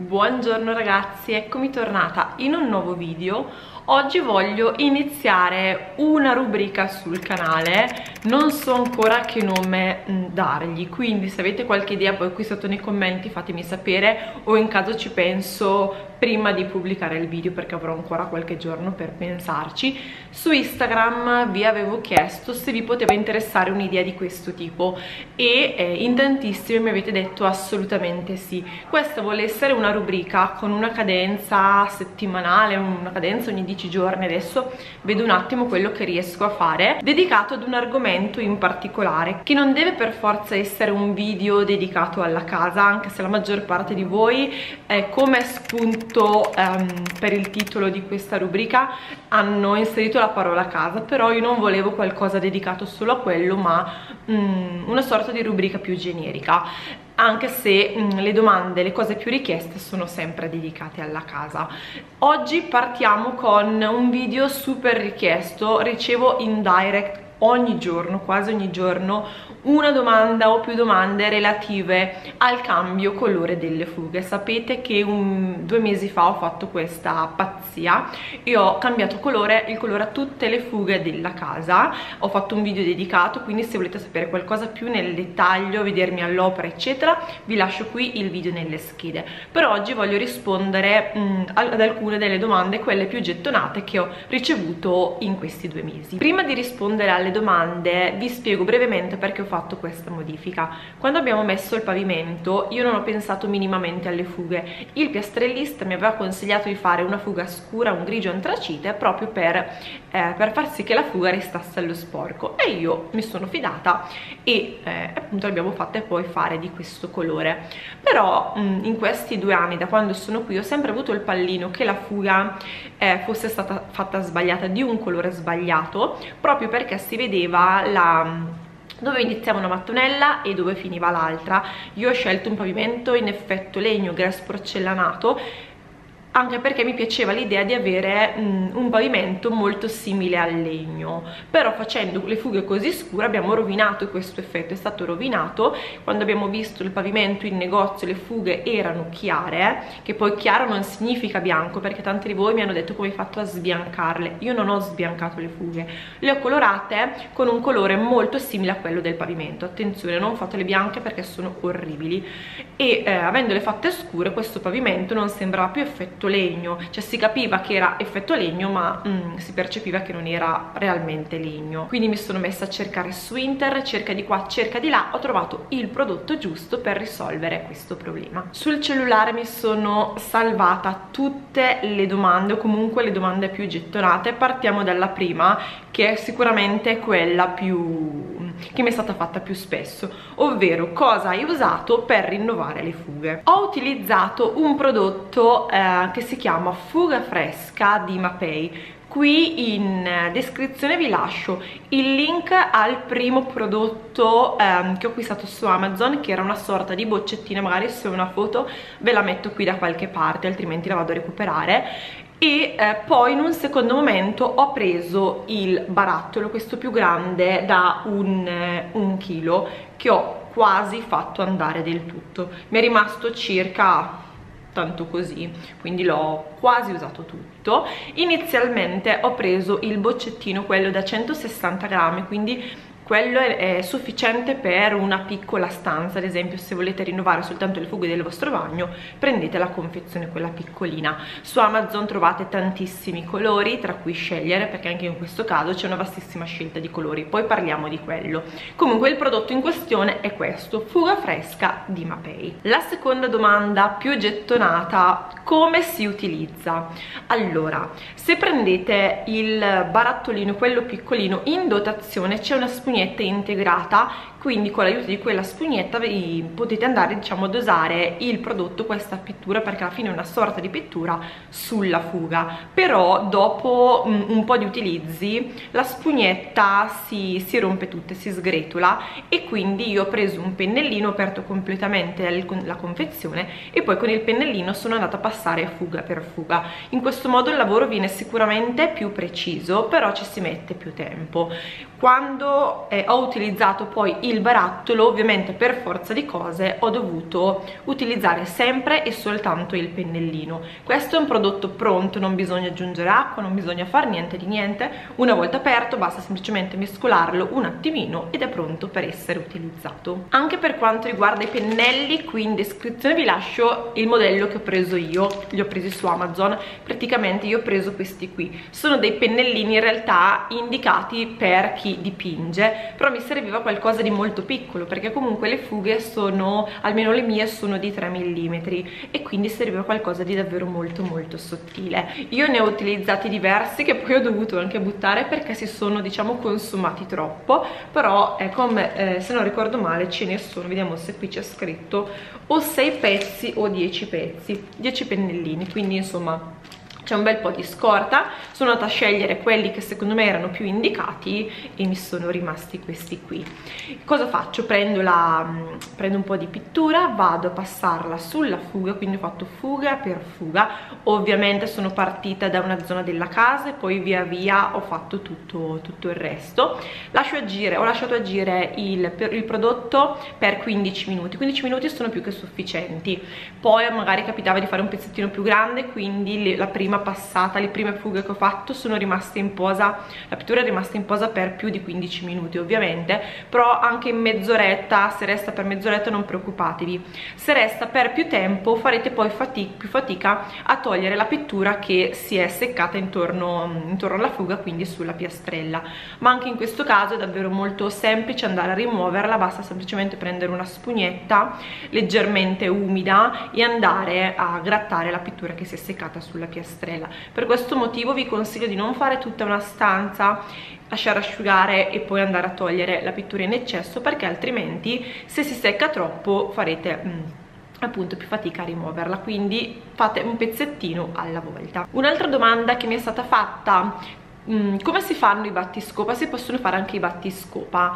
Buongiorno ragazzi, eccomi tornata in un nuovo video. Oggi voglio iniziare una rubrica sul canale, non so ancora che nome dargli, quindi se avete qualche idea poi qui sotto nei commenti fatemi sapere, o in caso ci penso prima di pubblicare il video perché avrò ancora qualche giorno per pensarci. Su Instagram vi avevo chiesto se vi poteva interessare un'idea di questo tipo e in tantissimi mi avete detto assolutamente sì. Questa vuole essere una rubrica con una cadenza settimanale, una cadenza ogni 10 giorni, adesso vedo un attimo quello che riesco a fare, dedicato ad un argomento in particolare, che non deve per forza essere un video dedicato alla casa, anche se la maggior parte di voi, come spunto per il titolo di questa rubrica, hanno inserito la parola casa, però io non volevo qualcosa dedicato solo a quello, ma una sorta di rubrica più generica, anche se le domande, le cose più richieste sono sempre dedicate alla casa. Oggi partiamo con un video super richiesto, ricevo in direct ogni giorno, quasi ogni giorno, una domanda o più domande relative al cambio colore delle fughe. Sapete che 2 mesi fa ho fatto questa pazzia e ho cambiato colore, il colore a tutte le fughe della casa. Ho fatto un video dedicato, quindi se volete sapere qualcosa più nel dettaglio, vedermi all'opera eccetera, vi lascio qui il video nelle schede. Per oggi voglio rispondere ad alcune delle domande, quelle più gettonate che ho ricevuto in questi 2 mesi. Prima di rispondere alle domande vi spiego brevemente perché ho fatto questa modifica. Quando abbiamo messo il pavimento io non ho pensato minimamente alle fughe. Il piastrellista mi aveva consigliato di fare una fuga scura, un grigio antracite, proprio per far sì che la fuga restasse allo sporco, e io mi sono fidata e appunto l'abbiamo fatta poi fare di questo colore. Però in questi 2 anni, da quando sono qui, ho sempre avuto il pallino che la fuga fosse stata fatta sbagliata, di un colore sbagliato, proprio perché si vedeva dove iniziava una mattonella e dove finiva l'altra. Io ho scelto un pavimento in effetto legno grass porcellanato, anche perché mi piaceva l'idea di avere un pavimento molto simile al legno, però facendo le fughe così scure abbiamo rovinato questo effetto, è stato rovinato. Quando abbiamo visto il pavimento in negozio le fughe erano chiare, che poi chiaro non significa bianco, perché tanti di voi mi hanno detto come hai fatto a sbiancarle. Io non ho sbiancato le fughe, le ho colorate con un colore molto simile a quello del pavimento. Attenzione, non fatele bianche perché sono orribili, e avendole fatte scure questo pavimento non sembrava più effetto legno, cioè si capiva che era effetto legno ma si percepiva che non era realmente legno. Quindi mi sono messa a cercare su internet, cerca di qua, cerca di là, ho trovato il prodotto giusto per risolvere questo problema. Sul cellulare mi sono salvata tutte le domande, o comunque le domande più gettonate. Partiamo dalla prima, che è sicuramente quella che mi è stata fatta più spesso, ovvero cosa hai usato per rinnovare le fughe. Ho utilizzato un prodotto che si chiama Fuga Fresca di Mapei. Qui in descrizione vi lascio il link al primo prodotto che ho acquistato su Amazon, che era una sorta di boccettina, magari se ho una foto ve la metto qui da qualche parte, altrimenti la vado a recuperare. E poi in un secondo momento ho preso il barattolo, questo più grande da un chilo, che ho quasi fatto andare del tutto. Mi è rimasto circa tanto così, quindi l'ho quasi usato tutto. Inizialmente ho preso il boccettino, quello da 160 grammi, quindi quello è sufficiente per una piccola stanza. Ad esempio, se volete rinnovare soltanto le fughe del vostro bagno, prendete la confezione quella piccolina. Su Amazon trovate tantissimi colori tra cui scegliere, perché anche in questo caso c'è una vastissima scelta di colori, poi parliamo di quello. Comunque il prodotto in questione è questo, Fuga Fresca di Mapei. La seconda domanda più gettonata: come si utilizza? Allora, se prendete il barattolino, quello piccolino, in dotazione c'è una spugnetta integrata, quindi con l'aiuto di quella spugnetta potete andare, diciamo, a dosare il prodotto, questa pittura, perché alla fine è una sorta di pittura sulla fuga. Però dopo un po' di utilizzi la spugnetta si rompe tutta, si sgretola, e quindi io ho preso un pennellino, ho aperto completamente la confezione e poi con il pennellino sono andata a passare fuga per fuga. In questo modo il lavoro viene sicuramente più preciso, però ci si mette più tempo. Quando ho utilizzato poi il barattolo, ovviamente per forza di cose ho dovuto utilizzare sempre e soltanto il pennellino. Questo è un prodotto pronto, non bisogna aggiungere acqua, non bisogna fare niente di niente. Una volta aperto basta semplicemente mescolarlo un attimino ed è pronto per essere utilizzato. Anche per quanto riguarda i pennelli, qui in descrizione vi lascio il modello che ho preso io, li ho presi su Amazon. Praticamente io ho preso questi qui, sono dei pennellini in realtà indicati per chi dipinge, però mi serviva qualcosa di molto piccolo perché comunque le fughe sono, almeno le mie, sono di 3 mm e quindi serviva qualcosa di davvero molto molto sottile. Io ne ho utilizzati diversi che poi ho dovuto anche buttare perché si sono, diciamo, consumati troppo, però come se non ricordo male ce ne sono, vediamo se qui c'è scritto, o 6 pezzi o 10 pezzi, 10 pennellini, quindi insomma c'è un bel po' di scorta. Sono andata a scegliere quelli che secondo me erano più indicati e mi sono rimasti questi qui. Cosa faccio? Prendo un po' di pittura, vado a passarla sulla fuga, quindi ho fatto fuga per fuga. Ovviamente sono partita da una zona della casa e poi via via ho fatto tutto il resto. Ho lasciato agire il prodotto per 15 minuti. 15 minuti sono più che sufficienti. Poi magari capitava di fare un pezzettino più grande, quindi la prima passata, le prime fughe che ho fatto sono rimaste in posa, la pittura è rimasta in posa per più di 15 minuti ovviamente, però anche in mezz'oretta, se resta per mezz'oretta non preoccupatevi, se resta per più tempo farete poi più fatica a togliere la pittura che si è seccata intorno alla fuga, quindi sulla piastrella. Ma anche in questo caso è davvero molto semplice andare a rimuoverla, basta semplicemente prendere una spugnetta leggermente umida e andare a grattare la pittura che si è seccata sulla piastrella. Per questo motivo vi consiglio di non fare tutta una stanza, lasciare asciugare e poi andare a togliere la pittura in eccesso, perché altrimenti se si secca troppo farete appunto più fatica a rimuoverla, quindi fate un pezzettino alla volta. Un'altra domanda che mi è stata fatta: come si fanno i battiscopa? Si possono fare anche i battiscopa?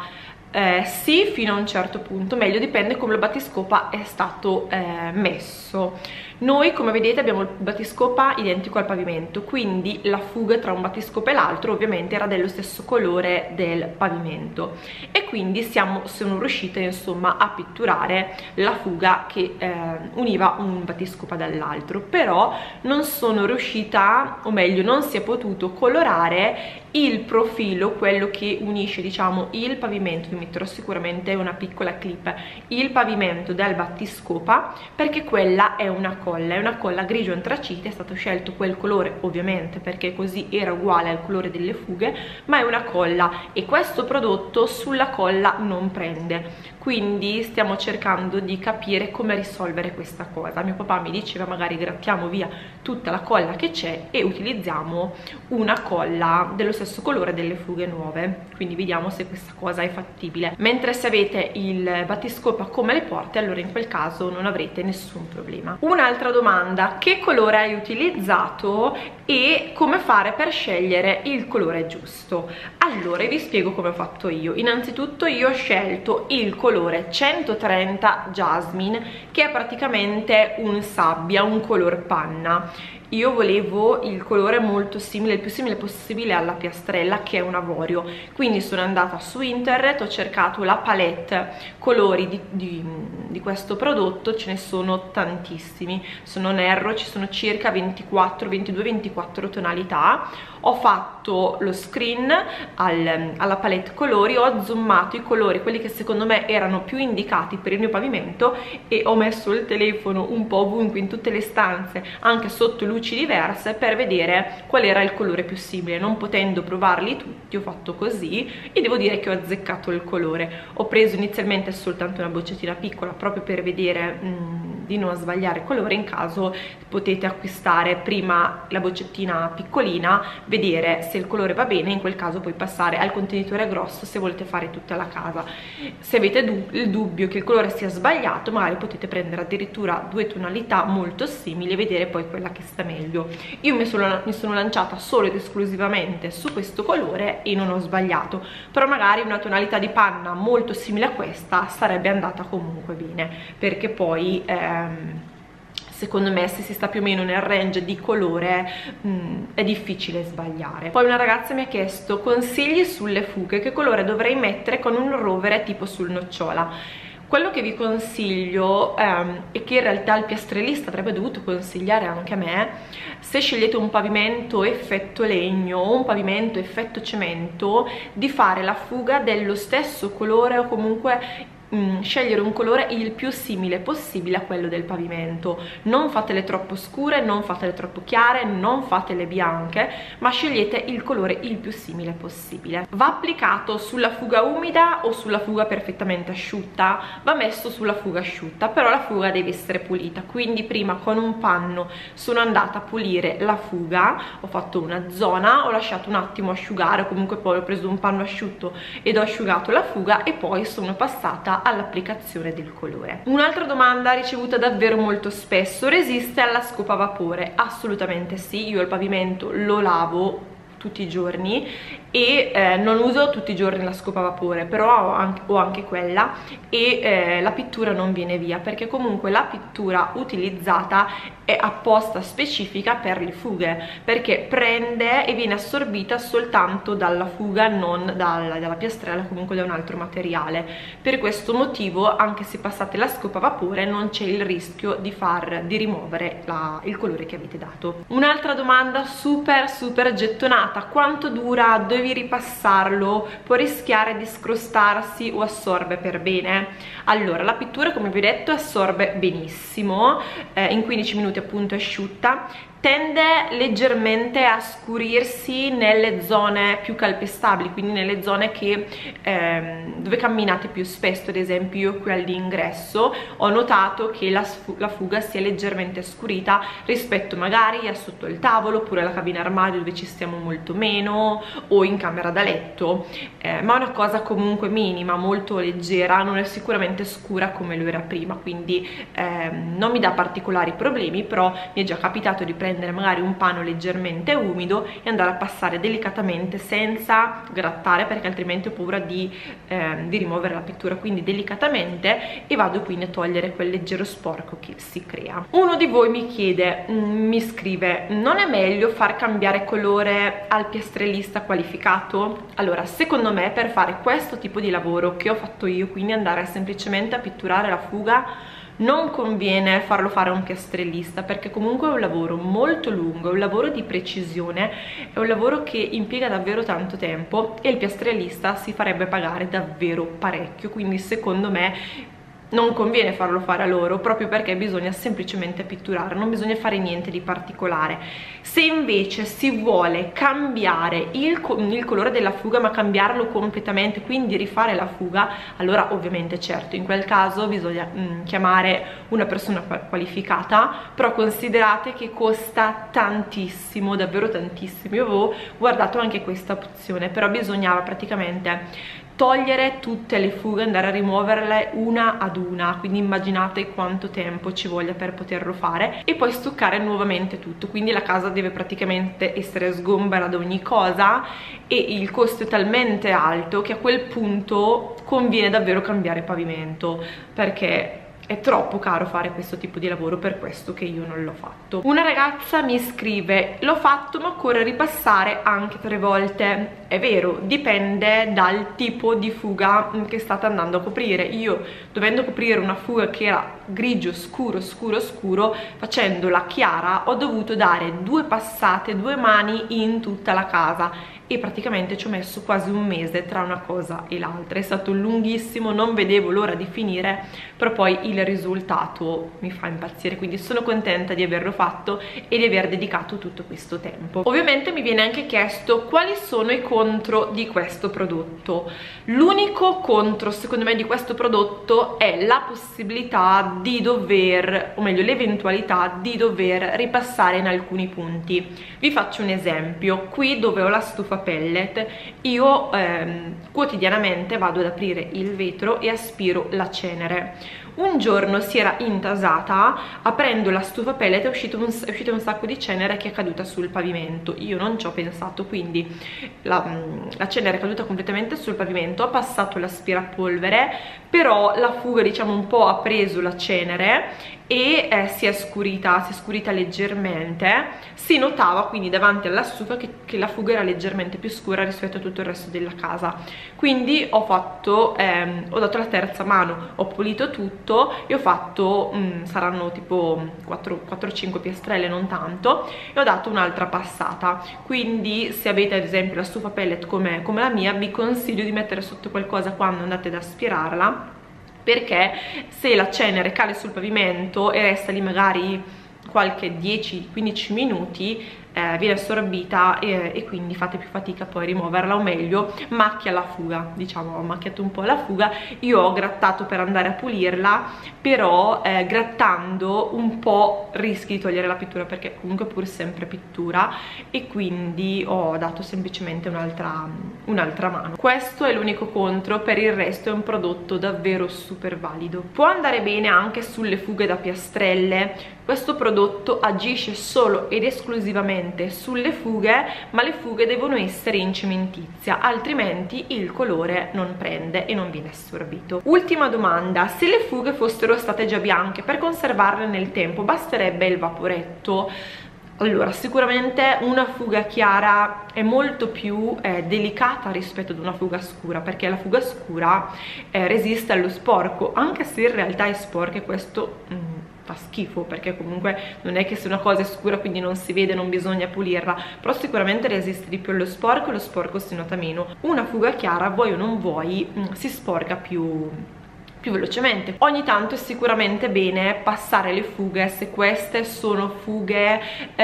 Sì, fino a un certo punto, meglio dipende come il battiscopa è stato messo. Noi, come vedete, abbiamo il battiscopa identico al pavimento, quindi la fuga tra un battiscopa e l'altro ovviamente era dello stesso colore del pavimento e quindi sono riuscita insomma a pitturare la fuga che univa un battiscopa dall'altro, però non sono riuscita, o meglio non si è potuto colorare il profilo, quello che unisce, diciamo, il pavimento, vi metterò sicuramente una piccola clip, il pavimento del battiscopa, perché quella è una colla grigio antracite. È stato scelto quel colore ovviamente perché così era uguale al colore delle fughe, ma è una colla e questo prodotto sulla colla non prende, quindi stiamo cercando di capire come risolvere questa cosa. Mio papà mi diceva magari grattiamo via tutta la colla che c'è e utilizziamo una colla dello stesso colore delle fughe nuove, quindi vediamo se questa cosa è fattibile. Mentre se avete il battiscopa come le porte, allora in quel caso non avrete nessun problema. Un'altra domanda: che colore hai utilizzato e come fare per scegliere il colore giusto? Allora vi spiego come ho fatto io. Innanzitutto io ho scelto il colore 130 Jasmine, che è praticamente un sabbia, un color panna. Io volevo il colore molto simile, il più simile possibile alla piastrella, che è un avorio, quindi sono andata su internet, ho cercato la palette colori di questo prodotto, ce ne sono tantissimi, se non erro ci sono circa 22-24 tonalità. Ho fatto lo screen alla palette colori, ho zoomato i colori, quelli che secondo me erano più indicati per il mio pavimento, e ho messo il telefono un po' ovunque in tutte le stanze, anche sotto luci diverse, per vedere qual era il colore più simile. Non potendo provarli tutti ho fatto così e devo dire che ho azzeccato il colore. Ho preso inizialmente soltanto una boccettina piccola proprio per vedere di non sbagliare colore. In caso potete acquistare prima la boccettina piccolina, vedere se il colore va bene, in quel caso poi passare al contenitore grosso se volete fare tutta la casa. Se avete il dubbio che il colore sia sbagliato, magari potete prendere addirittura 2 tonalità molto simili e vedere poi quella che sta meglio. Io mi sono lanciata solo ed esclusivamente su questo colore e non ho sbagliato, però magari una tonalità di panna molto simile a questa sarebbe andata comunque bene, perché poi secondo me se si sta più o meno nel range di colore è difficile sbagliare. Poi una ragazza mi ha chiesto consigli sulle fughe, che colore dovrei mettere con un rovere tipo sul nocciola. Quello che vi consiglio e che in realtà il piastrellista avrebbe dovuto consigliare anche a me, se scegliete un pavimento effetto legno o un pavimento effetto cemento, di fare la fuga dello stesso colore o comunque scegliere un colore il più simile possibile a quello del pavimento. Non fatele troppo scure, non fatele troppo chiare, non fatele bianche, ma scegliete il colore il più simile possibile. Va applicato sulla fuga umida o sulla fuga perfettamente asciutta? Va messo sulla fuga asciutta, però la fuga deve essere pulita, quindi prima con un panno sono andata a pulire la fuga, ho fatto una zona, ho lasciato un attimo asciugare, o comunque poi ho preso un panno asciutto ed ho asciugato la fuga e poi sono passata all'applicazione del colore. Un'altra domanda ricevuta davvero molto spesso: resiste alla scopa a vapore? Assolutamente sì, io il pavimento lo lavo tutti i giorni e non uso tutti i giorni la scopa a vapore, però ho anche quella e la pittura non viene via, perché comunque la pittura utilizzata è apposta specifica per le fughe, perché prende e viene assorbita soltanto dalla fuga, non dalla piastrella, comunque da un altro materiale. Per questo motivo, anche se passate la scopa a vapore, non c'è il rischio di rimuovere il colore che avete dato. Un'altra domanda super gettonata: quanto dura? Devi ripassarlo? Può rischiare di scrostarsi o assorbe per bene? Allora, la pittura, come vi ho detto, assorbe benissimo, in 15 minuti appunto è asciutta. Tende leggermente a scurirsi nelle zone più calpestabili, quindi nelle zone dove camminate più spesso. Ad esempio io qui all'ingresso ho notato che la fuga si è leggermente scurita rispetto magari a sotto il tavolo, oppure alla cabina armadio dove ci stiamo molto meno, o in camera da letto, ma è una cosa comunque minima, molto leggera, non è sicuramente scura come lo era prima, quindi non mi dà particolari problemi. Però mi è già capitato di prendere magari un panno leggermente umido e andare a passare delicatamente senza grattare, perché altrimenti ho paura di rimuovere la pittura, quindi delicatamente, e vado quindi a togliere quel leggero sporco che si crea. Uno di voi mi scrive: non è meglio far cambiare colore al piastrellista qualificato? Allora, secondo me, per fare questo tipo di lavoro che ho fatto io, quindi andare semplicemente a pitturare la fuga, non conviene farlo fare a un piastrellista, perché comunque è un lavoro molto lungo, è un lavoro di precisione, è un lavoro che impiega davvero tanto tempo e il piastrellista si farebbe pagare davvero parecchio, quindi secondo me non conviene farlo fare a loro, proprio perché bisogna semplicemente pitturare, non bisogna fare niente di particolare. Se invece si vuole cambiare il colore della fuga, ma cambiarlo completamente, quindi rifare la fuga, allora ovviamente certo, in quel caso bisogna chiamare una persona qualificata, però considerate che costa tantissimo, davvero tantissimo. Io avevo guardato anche questa opzione, però bisognava praticamente togliere tutte le fughe, andare a rimuoverle una ad una, quindi immaginate quanto tempo ci voglia per poterlo fare, e poi stuccare nuovamente tutto, quindi la casa deve praticamente essere sgombera da ogni cosa e il costo è talmente alto che a quel punto conviene davvero cambiare pavimento, perché è troppo caro fare questo tipo di lavoro, per questo che io non l'ho fatto. Una ragazza mi scrive: l'ho fatto ma occorre ripassare anche 3 volte. È vero, dipende dal tipo di fuga che state andando a coprire. Io, dovendo coprire una fuga che era grigio scuro, facendola chiara, ho dovuto dare 2 passate, 2 mani in tutta la casa, e praticamente ci ho messo quasi un mese tra una cosa e l'altra. È stato lunghissimo, non vedevo l'ora di finire, però poi il risultato mi fa impazzire, quindi sono contenta di averlo fatto e di aver dedicato tutto questo tempo. Ovviamente mi viene anche chiesto quali sono i contro di questo prodotto. L'unico contro secondo me di questo prodotto è la possibilità di dover, o meglio l'eventualità di dover ripassare in alcuni punti. Vi faccio un esempio: qui dove ho la stufa pellet, io quotidianamente vado ad aprire il vetro e aspiro la cenere. Un giorno si era intasata, aprendo la stufa pellet è uscito un sacco di cenere che è caduta sul pavimento. Io non ci ho pensato, quindi la cenere è caduta completamente sul pavimento, ho passato l'aspirapolvere, però la fuga diciamo un po' ha preso la cenere e si è scurita leggermente. Si notava quindi davanti alla stufa che la fuga era leggermente più scura rispetto a tutto il resto della casa, quindi ho dato la terza mano, ho pulito tutto e ho fatto saranno tipo 4-5 piastrelle, non tanto, e ho dato un'altra passata. Quindi se avete ad esempio la stufa pellet come la mia, vi consiglio di mettere sotto qualcosa quando andate ad aspirarla, perché se la cenere cade sul pavimento e resta lì magari qualche 10-15 minuti, viene assorbita e quindi fate più fatica poi a rimuoverla, o meglio macchia la fuga, diciamo, ho macchiato un po' la fuga. Io ho grattato per andare a pulirla, però grattando un po' rischi di togliere la pittura, perché comunque pur sempre pittura, e quindi ho dato semplicemente un'altra mano. Questo è l'unico contro, per il resto è un prodotto davvero super valido. Può andare bene anche sulle fughe da piastrelle. Questo prodotto agisce solo ed esclusivamente sulle fughe, ma le fughe devono essere in cementizia, altrimenti il colore non prende e non viene assorbito. Ultima domanda: se le fughe fossero state già bianche, per conservarle nel tempo basterebbe il vaporetto? Allora, sicuramente una fuga chiara è molto più delicata rispetto ad una fuga scura, perché la fuga scura resiste allo sporco, anche se in realtà è sporca, e questo fa schifo, perché comunque non è che se una cosa è scura quindi non si vede, non bisogna pulirla, però sicuramente resiste di più allo sporco e lo sporco si nota meno. Una fuga chiara, vuoi o non vuoi, si sporca più velocemente. Ogni tanto è sicuramente bene passare le fughe, se queste sono fughe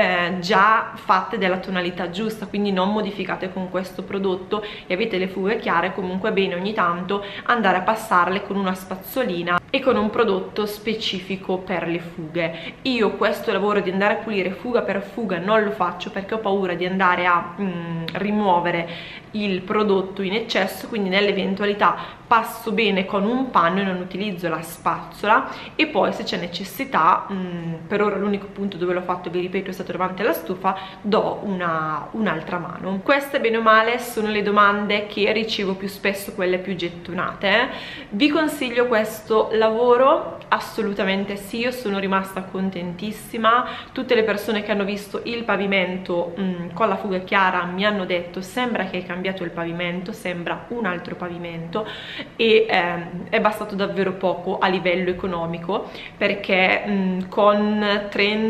già fatte della tonalità giusta, quindi non modificate con questo prodotto, e avete le fughe chiare, comunque è bene ogni tanto andare a passarle con una spazzolina e con un prodotto specifico per le fughe. Io questo lavoro di andare a pulire fuga per fuga non lo faccio, perché ho paura di andare a rimuovere il prodotto in eccesso, quindi nell'eventualità passo bene con un panno e non utilizzo la spazzola, e poi se c'è necessità, per ora l'unico punto dove l'ho fatto, vi ripeto, è stato davanti alla stufa, do un'altra mano. Queste bene o male sono le domande che ricevo più spesso, quelle più gettonate. Vi consiglio questo lavoro? Assolutamente sì, io sono rimasta contentissima. Tutte le persone che hanno visto il pavimento con la fuga chiara mi hanno detto: sembra che hai cambiato il pavimento, sembra un altro pavimento, e è bastato davvero poco a livello economico, perché con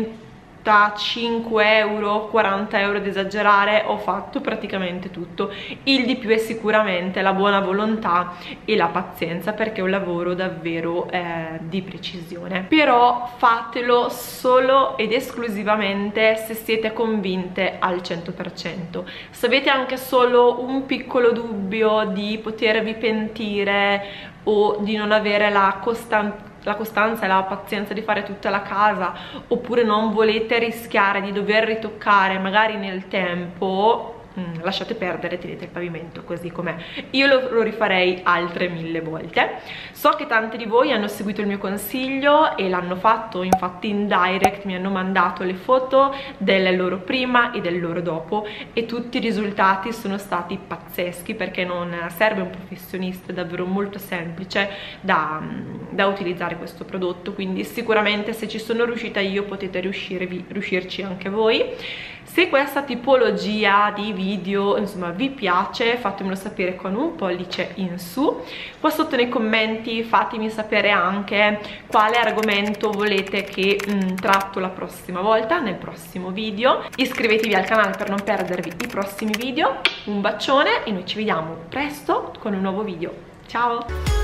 35 euro, 40 euro ad esagerare, ho fatto praticamente tutto. Il di più è sicuramente la buona volontà e la pazienza, perché è un lavoro davvero di precisione. Però fatelo solo ed esclusivamente se siete convinte al 100%. Se avete anche solo un piccolo dubbio di potervi pentire o di non avere la costanza e la pazienza di fare tutta la casa, oppure non volete rischiare di dover ritoccare magari nel tempo, lasciate perdere, tenete il pavimento così com'è. Io lo rifarei altre 1000 volte. So che tanti di voi hanno seguito il mio consiglio e l'hanno fatto, infatti in direct mi hanno mandato le foto del loro prima e del loro dopo, e tutti i risultati sono stati pazzeschi, perché non serve un professionista, è davvero molto semplice da utilizzare questo prodotto, quindi sicuramente se ci sono riuscita io potete riuscirci anche voi. Se questa tipologia di video insomma vi piace, fatemelo sapere con un pollice in su. Qua sotto nei commenti fatemi sapere anche quale argomento volete che tratto la prossima volta, nel prossimo video. Iscrivetevi al canale per non perdervi i prossimi video. Un bacione e noi ci vediamo presto con un nuovo video. Ciao!